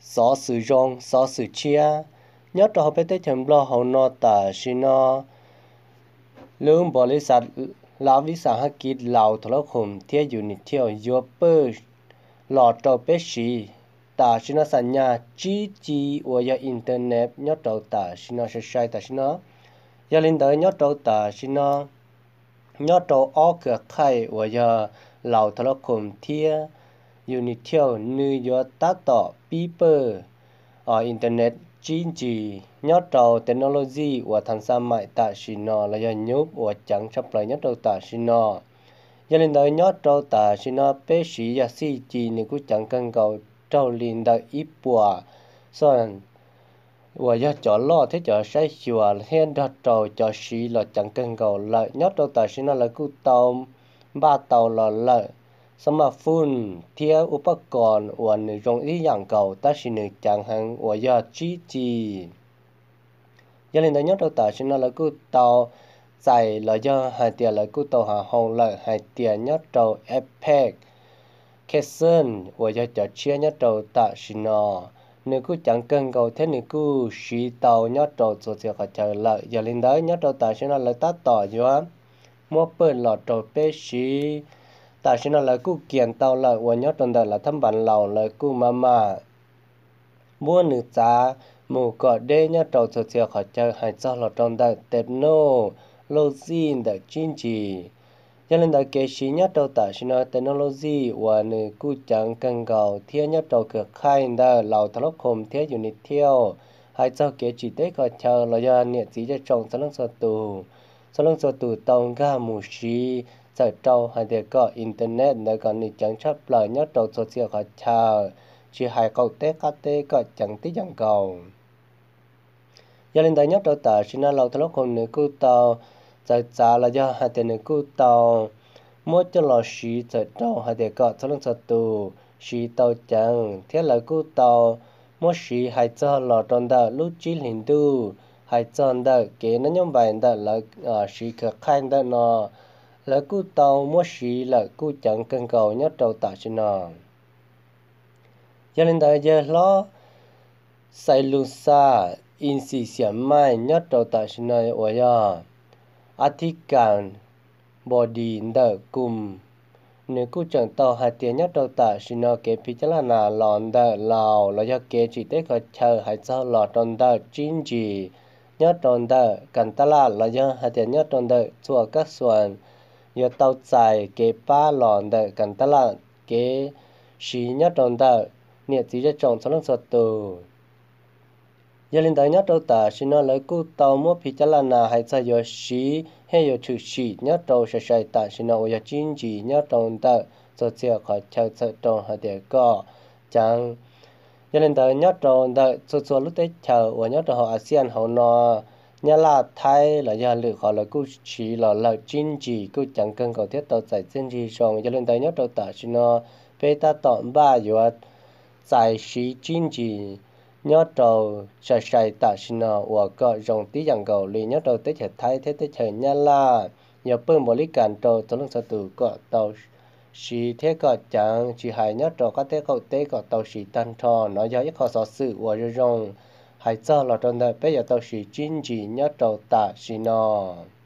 xó sử dụng xó sử chia nhớ cho họ biết tới chấm lo họ nó ta xin nó lương bỏ lý sát lão vi sản hắc kít lão thọ khum thiết unit theo yo bơ lọ trâu bé xì ta xin nó sản nhà chỉ ở ya internet nhớ trâu ta xin nó sẽ sai ta xin nó ya linh tới nhớ trâu ta xin nó nhớ trâu ó cửa khai ở ya lão thọ khum thiết unit theo như yo ta tọ people ở internet chỉ nhớ trâu technology và thành sa mại ta xin nó là ya nhúp và chẳng sắp lại nhớ trâu ta xin nó giờ lên đời nhớ trâu ta xin nó bé sĩ ya si chỉ nếu cũng chẳng cần cầu trâu lên đời ít bùa xong và giờ cho lo thế cho sai chùa hiện đó trâu cho sĩ là chẳng cần cầu lợi nhớ trâu ta xin nó là cứ tàu ba tàu là lợi smartphone thiết upakon và người dùng ý dạng cầu ta xin được chẳng hạn và giờ chỉ giờ lên đời nhớ trâu ta xin nó là cứ tàu giải là do hai tiền là cú tàu hàng hồng là hai tiền nhất trâu epic Kesson và do cho chia nhất trâu tạ xin nó nếu cú chẳng cần cầu thế nếu cú xí tàu nhất trâu cho sẽ phải chờ lại giờ lên đấy nhất trâu tạ xin nó là tát tỏ cho mua bơi lọt trâu bé xí tạ xin nó là cú kiện tàu lại và nhất trâu đó là thăm bản lầu là cú mama mua nữ giá mù cọ đê nhất trâu cho sẽ phải chờ hai cho lọt trong đó tết nô logic的经济，giờ lên đại kế sĩ nhất đầu ta xin nói technology và nữ cú chẳng cần cầu thiên nhất đầu cửa khai đó lầu thằng lốc hồn thiên unit theo hai cho kế chỉ tế có chờ là do nhiệt chỉ cho trồng sản lượng số tù tông ga mù xí giờ trâu hai để có internet để còn nữ chẳng chấp lời nhất đầu số siêu có chờ chỉ hai cầu tế các tế có chẳng tí chẳng cầu giờ lên đại nhất đầu ta xin nói lầu thằng lốc hồn nữ cú tàu giờ giá là do hai tiền cú tàu mỗi cho lò xí giờ trâu hai tiền có số lượng số tù xí tàu chẳng thế là cú tàu mỗi xí hai cho lò tròn đó lúc chỉ liền tu hai tròn đó kế nó nhóm bài đó là xí cửa khai đó nó là cú tàu mỗi xí là cú chẳng cần cầu nhất trâu tạ xin nó giờ lên đây giờ lo sai lu sa in si xiêm mai nhất trâu tạ xin nó ở ya Artican body đỡ cùng nếu cứ chẳng tàu hai tiếng nhất đầu ta xin nó kế phí cho là nà lòn đỡ lào là do kế chỉ tế có chờ hai sao lò tròn đỡ chính trị nhất tròn đỡ cần ta là do hai tiếng nhất tròn đỡ chùa các xuân do tàu dài kế ba lòn đỡ cần ta là kế xí nhất tròn đỡ nhiệt chỉ cho trồng số lượng số tù giờ lên tới nhất đầu ta xin nó lấy cú tàu mua phí cho là na hay sao giờ xí hay giờ chữ xí nhất đầu sẽ sai ta xin nó giờ chính trị nhất đầu ta cho chia khỏi chờ sợ đầu hay để có chẳng giờ lên tới nhất đầu ta cho lúc tới chờ và nhất đầu họ ASEAN họ nó nhà là Thái là giờ lựa họ là cú xí là chính trị cú chẳng cần cầu thiết tàu giải chính trị xong giờ lên tới nhất đầu ta xin nó về ta tóm ba giờ giải xí chính trị nhớ trâu sai ta xin nó và có dòng tí dòng cầu li nhớ trâu tới chợ thái thế tới chợ nhà la nhớ bơm bò lý cản trâu tôi lúc sau từ có tàu xì thế có chẳng chỉ hai nhớ trâu có thế cậu tế có tàu xì tan trò nó do ít khó sở sự và rong hai cho là trong đây bây giờ tàu xì chính chỉ nhớ trâu ta xin nó